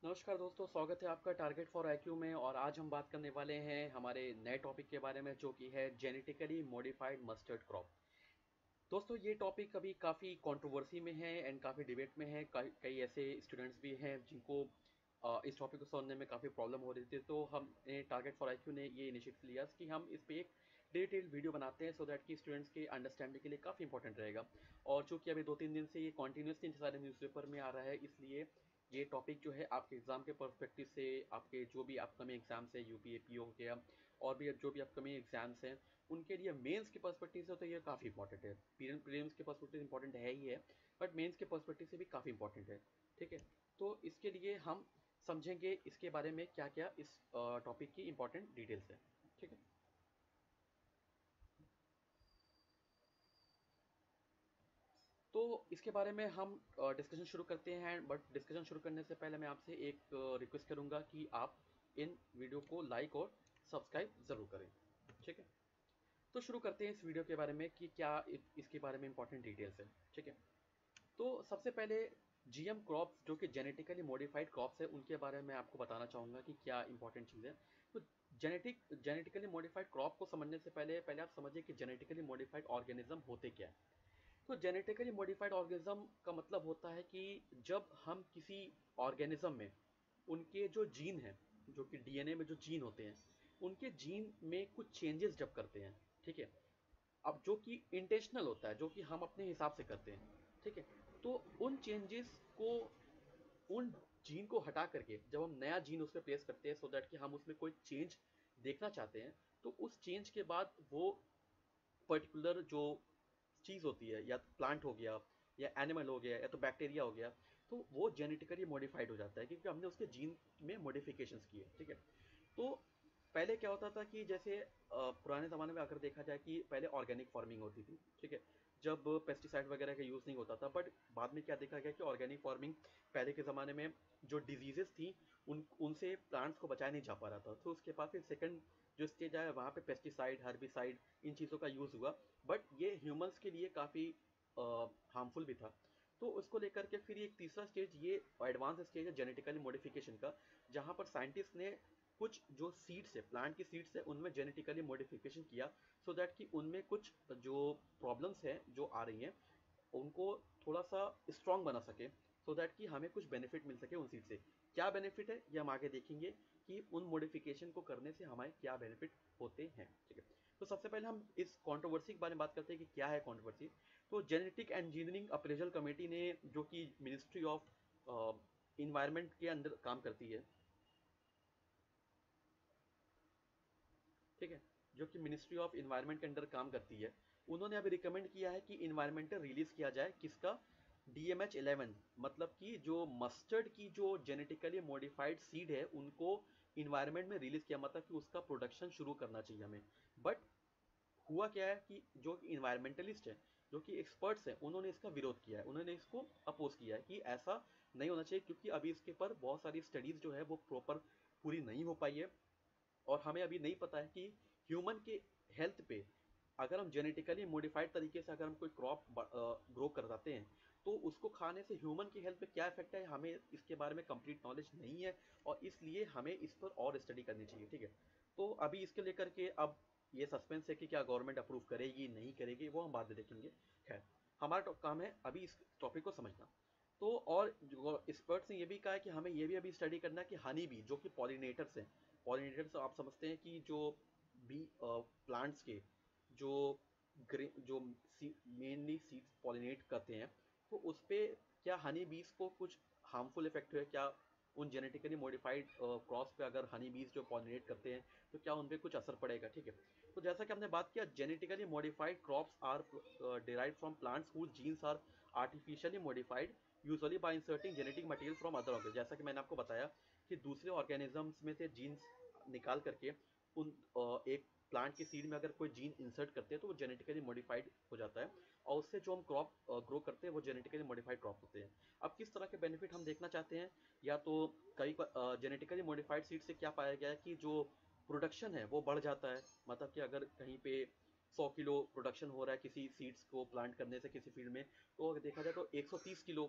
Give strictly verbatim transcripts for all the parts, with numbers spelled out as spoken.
नमस्कार दोस्तों, स्वागत है आपका टारगेट फॉर आईक्यू में। और आज हम बात करने वाले हैं हमारे नए टॉपिक के बारे में, जो कि है जेनेटिकली मॉडिफाइड मस्टर्ड क्रॉप। दोस्तों, ये टॉपिक अभी काफ़ी कंट्रोवर्सी में है एंड काफ़ी डिबेट में है। कई कई ऐसे स्टूडेंट्स भी हैं जिनको अ, इस टॉपिक को समझने में काफ़ी प्रॉब्लम हो रही थी। तो हमने टारगेट फॉर आईक्यू ने ये इनिशिएटिव लिया कि हम इस पे एक डिटेल वीडियो बनाते हैं, सो दैट कि स्टूडेंट्स के अंडरस्टैंडिंग के लिए काफ़ी इंपॉर्टेंट रहेगा। और चूंकि अभी दो तीन दिन से ये कॉन्टीन्यूसली सारे न्यूज़पेपर में आ रहा है, इसलिए ये टॉपिक जो है आपके एग्ज़ाम के पर्सपेक्टिव से, आपके जो भी अपकमिंग एग्जाम्स है, यूपी एपीओ हो गया और भी जो भी अपकमिंग एग्जाम्स हैं, उनके लिए मेंस के पर्सपेक्टिव से तो ये काफ़ी इंपॉर्टेंट है। प्रीलिम्स के पर्सपेक्टिव से इंपॉर्टेंट है ही है, बट मेंस के पर्सपेक्टिव से भी काफ़ी इंपॉर्टेंट है। ठीक है, तो इसके लिए हम समझेंगे इसके बारे में क्या क्या इस टॉपिक की इंपॉर्टेंट डिटेल्स है। ठीक है, तो इसके बारे में हम डिस्कशन शुरू करते हैं। बट डिस्कशन शुरू करने से पहले मैं आपसे एक रिक्वेस्ट करूंगा कि आप इन वीडियो को लाइक और सब्सक्राइब ज़रूर करें। ठीक है, तो शुरू करते हैं इस वीडियो के बारे में कि क्या इ- इसके बारे में इंपॉर्टेंट डिटेल्स है। ठीक है, तो सबसे पहले जीएम क्रॉप्स, जो कि जेनेटिकली मॉडिफाइड क्रॉप्स है, उनके बारे में आपको बताना चाहूँगा कि क्या इंपॉर्टेंट चीज़ है। तो जेनेटिक जेनेटिकली मॉडिफाइड क्रॉप को समझने से पहले पहले आप समझिए कि जेनेटिकली मॉडिफाइड ऑर्गेनिज्म होते क्या है। तो जेनेटिकली मॉडिफाइड ऑर्गेनिज्म का मतलब होता है कि जब हम किसी ऑर्गेनिज्म में उनके जो जीन हैं, जो कि डीएनए में जो जीन होते हैं, उनके जीन में कुछ चेंजेस जब करते हैं। ठीक है, अब जो कि इंटेंशनल होता है, जो कि हम अपने हिसाब से करते हैं। ठीक है, तो उन चेंजेस को, उन जीन को हटा करके जब हम नया जीन उसमें प्लेस करते हैं, सो दैट कि हम उसमें कोई चेंज देखना चाहते हैं, तो उस चेंज के बाद वो पर्टिकुलर जो चीज़ होती है, या प्लांट हो गया या एनिमल हो गया या तो बैक्टीरिया हो गया, तो वो जेनेटिकली मॉडिफाइड हो जाता है क्योंकि हमने उसके जीन में मॉडिफिकेशंस किए। ठीक है, तो पहले क्या होता था कि जैसे अ, पुराने ज़माने में अगर देखा जाए कि पहले ऑर्गेनिक फार्मिंग होती थी। ठीक है, जब पेस्टिसाइड वगैरह का यूज़ नहीं होता था, बट बाद में क्या देखा गया कि ऑर्गेनिक फार्मिंग पहले के ज़माने में जो डिजीजेस थी उन उनसे प्लांट्स को बचाया नहीं जा पा रहा था। तो उसके बाद फिर सेकंड जो स्टेज आया, वहाँ पे पेस्टिसाइड, हर्बिसाइड, इन चीज़ों का यूज़ हुआ। बट ये ह्यूमंस के लिए काफ़ी हार्मफुल भी था। तो उसको लेकर के फिर एक तीसरा स्टेज, ये एडवांस स्टेज है जेनेटिकली मॉडिफिकेशन का, जहाँ पर साइंटिस्ट ने कुछ जो सीड्स है, प्लांट की सीड्स है, उनमें जेनेटिकली मॉडिफिकेशन किया, सो so दैट कि उनमें कुछ जो प्रॉब्लम्स हैं जो आ रही हैं, उनको थोड़ा सा स्ट्रांग बना सके, सो so दैट कि हमें कुछ बेनिफिट मिल सके उन सीड से। क्या बेनिफिट है ये हम आगे देखेंगे कि उन मॉडिफिकेशन को करने से हमारे क्या बेनिफिट होते हैं। ठीक है, तो सबसे पहले हम इस कंट्रोवर्सी के बारे में बात करते हैं कि क्या है कंट्रोवर्सी। तो जेनेटिक इंजीनियरिंग अप्रेजल कमेटी ने, जो कि मिनिस्ट्री ऑफ इन्वायरमेंट के अंदर काम करती है। ठीक है, जो कि मिनिस्ट्री ऑफ इन्वायरमेंट के अंडर काम करती है, उन्होंने अभी रिकमेंड किया है कि इन्वायरमेंटल रिलीज किया जाए किसका, डीएमएच इलेवन। मतलब कि जो मस्टर्ड की जो जेनेटिकली मॉडिफाइड सीड है, उनको इन्वायरमेंट में रिलीज किया, मतलब कि उसका प्रोडक्शन शुरू करना चाहिए हमें। बट हुआ क्या है कि जो इन्वायरमेंटलिस्ट है, जो कि एक्सपर्ट्स हैं, उन्होंने इसका विरोध किया है, उन्होंने इसको अपोज किया है कि ऐसा नहीं होना चाहिए, क्योंकि अभी इसके पर बहुत सारी स्टडीज जो है वो प्रॉपर पूरी नहीं हो पाई है। और हमें अभी नहीं पता है कि ह्यूमन के हेल्थ पे, अगर हम जेनेटिकली मॉडिफाइड तरीके से अगर हम कोई क्रॉप ग्रो करवाते हैं, तो उसको खाने से ह्यूमन की हेल्थ पे क्या इफेक्ट है, हमें इसके बारे में कंप्लीट नॉलेज नहीं है। और इसलिए हमें इस पर और स्टडी करनी चाहिए। ठीक है, तो अभी इसके लेकर के अब ये सस्पेंस है कि क्या गवर्नमेंट अप्रूव करेगी नहीं करेगी, वो हम बाद में देखेंगे। खैर, हमारा तो काम है अभी इस टॉपिक को समझना। तो और जो एक्सपर्ट्स ने ये भी कहा है कि हमें ये भी अभी स्टडी करना है कि हनी बी, जो कि पॉलिनेटर्स हैं, पॉलिनेटर्स आप समझते हैं कि जो बी प्लांट्स के जो ग्रे जो मेनली सीड्स पॉलिनेट करते हैं, तो उस पे क्या हनी बीज को कुछ हार्मफुल इफेक्ट है क्या, उन जेनेटिकली मॉडिफाइड क्रॉस पे अगर हनी बीज जो पॉलिनेट करते हैं, तो क्या उन पे कुछ असर पड़ेगा। ठीक है, तो जैसा कि हमने बात किया, genetically modified crops are derived from plants whose genes are artificially modified, usually by inserting genetic material from other organism. जैसा कि मैंने आपको बताया कि दूसरे ऑर्गेनिजम्स में से जीन्स निकाल करके उन अ, एक प्लांट की सीड में अगर कोई जीन इंसर्ट करते हैं, तो वो जेनेटिकली मॉडिफाइड हो जाता है, और उससे जो हम क्रॉप ग्रो करते हैं वो जेनेटिकली मॉडिफाइड क्रॉप होते हैं। अब किस तरह के बेनिफिट हम देखना चाहते हैं, या तो कई जेनेटिकली मॉडिफाइड सीड से क्या पाया गया है कि जो प्रोडक्शन है वो बढ़ जाता है। मतलब कि अगर कहीं पे सौ किलो प्रोडक्शन हो रहा है किसी सीड्स को प्लांट करने से किसी फील्ड में, तो अगर देखा जाए तो एक सौ तीस किलो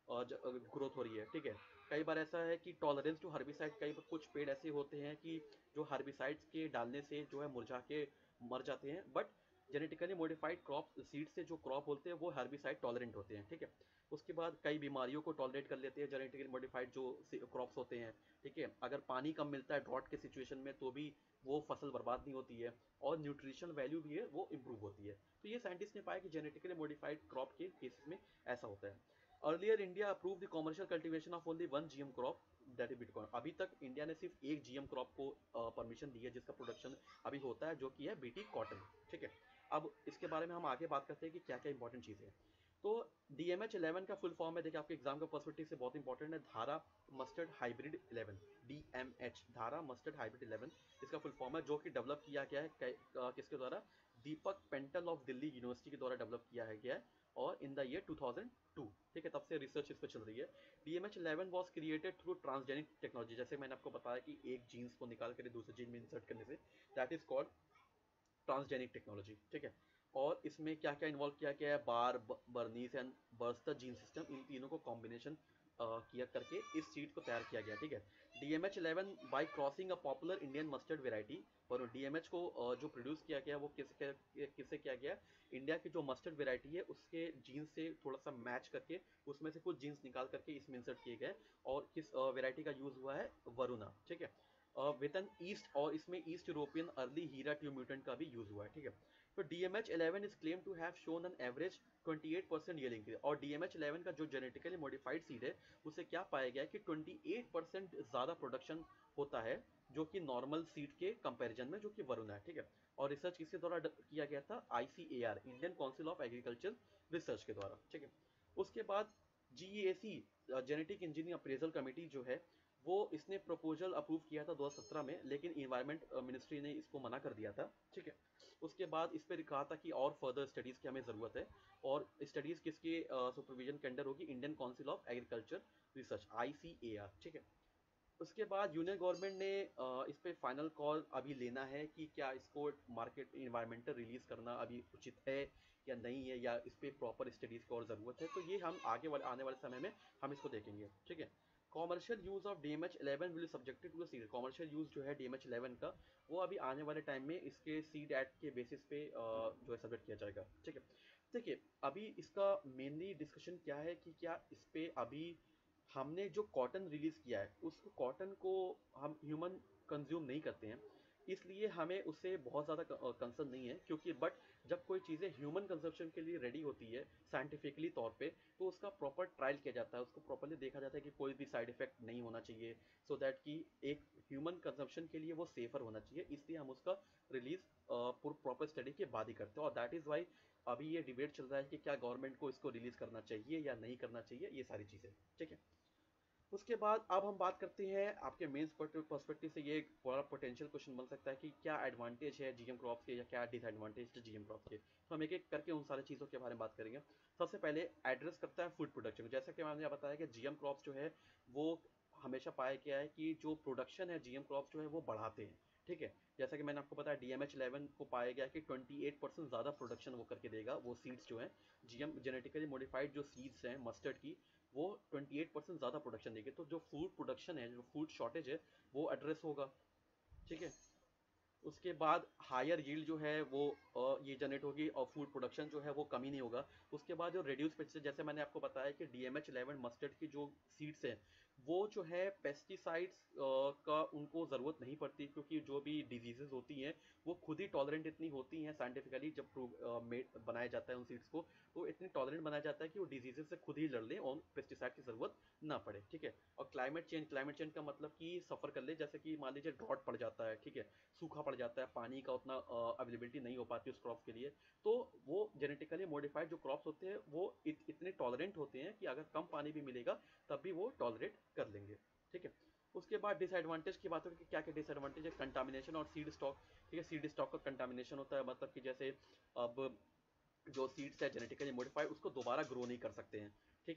ग्रोथ हो रही है, ठीक है। कई बार ऐसा है कि टॉलरेंस टू हर्बिसाइड, कई बार कुछ पेड़ ऐसे होते हैं कि जो हर्बिसाइड्स के डालने से जो है मुरझा के मर जाते हैं, but genetically modified crop seed से जो क्रॉप होते हैं वो हर्बिसाइड टॉलरेंट होते हैं, ठीक है। उसके बाद कई बीमारियों को टॉलरेट कर लेते हैं जेनेटिकली मॉडिफाइड जो क्रॉप्स होते हैं, ठीक है। अगर पानी कम मिलता है ड्रॉट के सिचुएशन में तो भी वो फसल बर्बाद नहीं होती है, और न्यूट्रिशन वैल्यू भी है वो इंप्रूव होती है। तो ये साइंटिस्ट ने पाया कि जेनेटिकली मॉडिफाइड क्रॉप के केसेस में ऐसा होता है। Earlier India approve the commercial cultivation of only one GM crop, that is bitcoin. अभी तक इंडिया ने सिर्फ एक जीएम क्रॉप को परमिशन दी है जिसका प्रोडक्शन अभी होता है, जो कि है बीटी कॉटन, ठीक है। अब इसके बारे में हम आगे बात करते हैं कि क्या क्या इंपॉर्टेंट चीज़ें हैं। तो डी एम एच इलेवन का फुल फॉर्म है, देखिए आपके एग्जाम का पर्सपेक्टिव से बहुत इंपॉर्टेंट है, Dhara mustard hybrid eleven, D M H, Dhara mustard hybrid eleven इसका फुल फॉर्म है, जो कि डेवलप किया गया है किसके द्वारा, दीपक पेंटल ऑफ दिल्ली यूनिवर्सिटी के द्वारा डेवलप किया है गया है, और in the year two thousand two, ठीक है। तब से रिसर्च इस पर चल रही है। D M H eleven was created through transgenic technology, जैसे मैंने आपको बताया कि एक जीन्स को निकाल कर दूसरे जीन में इंसर्ट करने से, that is called transgenic technology, ठीक है। और इसमें क्या क्या इन्वॉल्व किया गया है, bar, barnase and barstar gene system, इन तीनों को कॉम्बिनेशन किया करके इस सीड को तैयार किया गया, ठीक है। D M H eleven by crossing a popular Indian mustard variety, और डी एम एच को uh, जो प्रोड्यूस किया गया वो किससे किससे किया गया, इंडिया की जो मस्टर्ड वेराइटी है उसके जीन्स से थोड़ा सा मैच करके उसमें से कुछ जीन्स निकाल करके इसमें इंसर्ट किए गए, और किस वेराइटी uh, का यूज हुआ है, वरुणा, ठीक है। विद एन ईस्ट, और इसमें East European early Heera tube mutant का भी यूज हुआ है, ठीक है। तो D M H eleven is claim to have shown an average twenty eight percent yield increase, और डी एम एच इलेवन का जो जेनेटिकली मॉडिफाइड सीड है उसे क्या पाया गया कि ट्वेंटी एट परसेंट ज्यादा प्रोडक्शन होता है, जो कि नॉर्मल सीड के कंपैरिजन में, जो कि वरुणा है, ठीक है। और रिसर्च किसके द्वारा किया गया था, I C A R, Indian council of agriculture research के द्वारा, ठीक है। उसके बाद G E A C, genetic engineering appraisal committee जो है, वो इसने प्रपोजल अप्रूव किया था दो हज़ार सत्रह में, लेकिन इन्वायरमेंट मिनिस्ट्री ने इसको मना कर दिया था, ठीक है। उसके बाद इस पर कहा था कि और फर्दर स्टडीज़ की हमें ज़रूरत है, और स्टडीज़ किसके सुपरविजन के अंडर होगी, Indian council of agriculture research, I C A R, ठीक है। उसके बाद यूनियन गवर्नमेंट ने अ, इस पे फाइनल कॉल अभी लेना है कि क्या इसको मार्केट इन्वायरमेंटल रिलीज करना अभी उचित है या नहीं है, या इस पे प्रॉपर स्टडीज की और ज़रूरत है, तो ये हम आगे वाले आने वाले समय में हम इसको देखेंगे, ठीक है। Commercial use of D M H eleven will subjected to the seed, commercial use जो है डी एम एच इलेवन का, वो अभी आने वाले टाइम में इसके सीड एक्ट के बेसिस पे अ, जो है सब्जेक्ट किया जाएगा, ठीक है। देखिए अभी इसका मेनली डिस्कशन क्या है कि क्या इस पे अभी हमने जो कॉटन रिलीज किया है उस कॉटन को हम ह्यूमन कंज्यूम नहीं करते हैं, इसलिए हमें उससे बहुत ज़्यादा कंसर्न नहीं है, क्योंकि बट जब कोई चीज़ें ह्यूमन कंजप्शन के लिए रेडी होती है साइंटिफिकली तौर पे, तो उसका प्रॉपर ट्रायल किया जाता है, उसको प्रॉपरली देखा जाता है कि कोई भी साइड इफेक्ट नहीं होना चाहिए, सो so दैट कि एक ह्यूमन कंजप्शन के लिए वो सेफर होना चाहिए, इसलिए हम उसका रिलीज प्रॉपर स्टडी के बाद ही करते हैं, और दैट इज़ वाई अभी ये डिबेट चल रहा है कि क्या गवर्नमेंट को इसको रिलीज करना चाहिए या नहीं करना चाहिए, ये सारी चीज़ें, ठीक है। उसके बाद अब हम बात करते हैं आपके मेंस पर्सपेक्टिव से, ये एक बड़ा पोटेंशियल क्वेश्चन बन सकता है कि क्या एडवांटेज है जीएम क्रॉप्स के या क्या डिसएडवांटेज है जीएम क्रॉप्स के, तो हम एक एक करके उन सारी चीज़ों के बारे में बात करेंगे। सबसे पहले एड्रेस करता है फूड प्रोडक्शन, जैसा कि मैंने बताया कि जीएम क्रॉप्स जो है वो हमेशा पाया गया है कि जो प्रोडक्शन है जीएम क्रॉप्स जो है वो बढ़ाते हैं, ठीक है। जैसा कि मैंने आपको बताया डी एम एच इलेवन को पाया गया कि ट्वेंटी एट परसेंट ज़्यादा प्रोडक्शन वो करके देगा, वो सीड्स जो हैं जीएम जेनेटिकली मॉडिफाइड जो सीड्स हैं मस्टर्ड की, वो ट्वेंटी एट परसेंट ज़्यादा प्रोडक्शन देगी, तो जो फूड प्रोडक्शन है, जो फूड शॉर्टेज है, वो एड्रेस होगा, ठीक है। उसके बाद हायर यील्ड जो है वो अ, ये जनरेट होगी, और फूड प्रोडक्शन जो है वो कमी नहीं होगा। उसके बाद जो रिड्यूस पेस्टिसाइड, जैसे मैंने आपको बताया कि D M H eleven mustard की जो सीड्स हैं वो जो है पेस्टिसाइड्स का उनको ज़रूरत नहीं पड़ती, क्योंकि जो भी डिजीजेज होती हैं वो खुद ही टॉलरेंट इतनी होती हैं, साइंटिफिकली जब मेड बनाया जाता है उन सीड्स को, तो इतनी टॉलरेंट बनाया जाता है कि वो डिजीजेज से खुद ही लड़ लें और पेस्टिसाइड की ज़रूरत ना पड़े, ठीक है। और क्लाइमेट चेंज, क्लाइमेट चेंज का मतलब कि सफ़र कर ले, जैसे कि मान लीजिए ड्रॉट पड़ जाता है, ठीक है, सूखा पड़ जाता है, पानी का उतना अवेलेबिलिटी नहीं हो पाती उस क्रॉप के लिए, तो वो जेनेटिकली मॉडिफाइड जो क्रॉप्स होते हैं वो इत, इतने टॉलरेंट होते हैं कि अगर कम पानी भी मिलेगा तब भी वो टॉलरेट कर लेंगे, ठीक है। उसके बाद डिसएडवांटेज की बात करें कि क्या क्या डिसएडवांटेज है, कंटामिनेशन और सीड स्टॉक, ठीक है। सीड स्टॉक का कंटामिनेशन होता है, मतलब कि जैसे अब जो सीड्स है जेनेटिकली मॉडिफाइड उसको दोबारा ग्रो नहीं कर सकते हैं, ठीक है।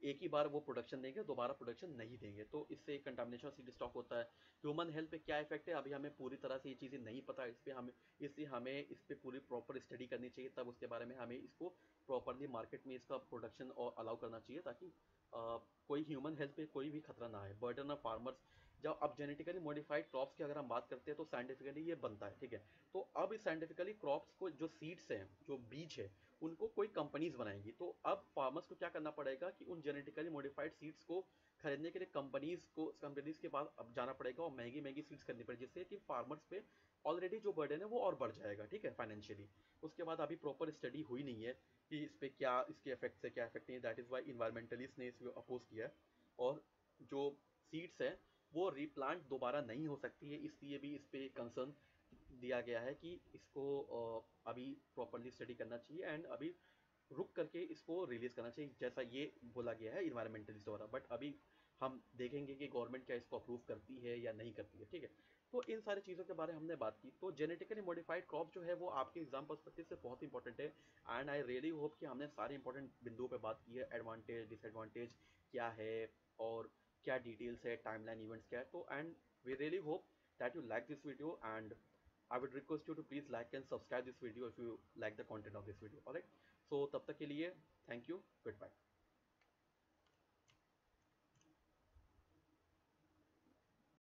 एक ही बार वो प्रोडक्शन देंगे, दोबारा प्रोडक्शन नहीं देंगे, तो इससे कंटामिनेशन सीड स्टॉक होता है। ह्यूमन हेल्थ पे क्या इफेक्ट है अभी हमें पूरी तरह से ये चीज़ें नहीं पता, इस पर हमें इसलिए हमें इस पर पूरी प्रॉपर स्टडी करनी चाहिए, तब उसके बारे में हमें इसको प्रॉपरली मार्केट में इसका प्रोडक्शन और अलाउ करना चाहिए, ताकि आ, कोई ह्यूमन हेल्थ पे कोई भी खतरा ना आए। बर्डन ऑफ फार्मर्स, जब अब जेनेटिकली मॉडिफाइड क्रॉप्स की अगर हम बात करते हैं तो साइंटिफिकली ये बनता है, ठीक है। तो अब इस साइंटिफिकली क्रॉप्स को जो सीड्स हैं, जो बीज है, उनको कोई कंपनीज बनाएंगी। तो अब फार्मर्स को क्या करना पड़ेगा कि उन जेनेटिकली मॉडिफाइड सीड्स को खरीदने के लिए कंपनीज को कंपनीज के पास अब जाना पड़ेगा और महंगी महंगी सीड्स खरीदनी पड़ेगी, जिससे कि फार्मर्स पे ऑलरेडी जो बर्डन है वो और बढ़ जाएगा, ठीक है, फाइनेंशियली। उसके बाद अभी प्रॉपर स्टडी हुई नहीं है कि इस पे क्या इसके इफेक्ट्स है, क्या इफेक्ट नहीं है। दैट इज वाई इन्वायरमेंटलिस्ट ने इसको अपोज किया है। और जो सीड्स है वो रीप्लांट दोबारा नहीं हो सकती है, इसलिए भी इस पे कंसर्न दिया गया है कि इसको अ, अभी प्रॉपरली स्टडी करना चाहिए एंड अभी रुक करके इसको रिलीज करना चाहिए, जैसा ये बोला गया है इन्वायरमेंटलिस्ट द्वारा। बट अभी हम देखेंगे कि गवर्नमेंट क्या इसको अप्रूव करती है या नहीं करती है, ठीक है। तो इन सारी चीज़ों के बारे में हमने बात की। तो जेनेटिकली मॉडिफाइड क्रॉप जो है वो आपके एग्जाम पर्सपेक्टिव से बहुत इंपॉर्टेंट है, एंड आई रियली होप कि हमने सारे इंपॉर्टेंट बिंदुओं पे बात की है, एडवांटेज डिसएडवांटेज क्या है और क्या डिटेल्स है, टाइमलाइन इवेंट्स क्या है। तो and we really hope that you like this video, and I would request you to please like and subscribe this video if you like the content of this video. Alright, so तब तक के लिए thank you, goodbye.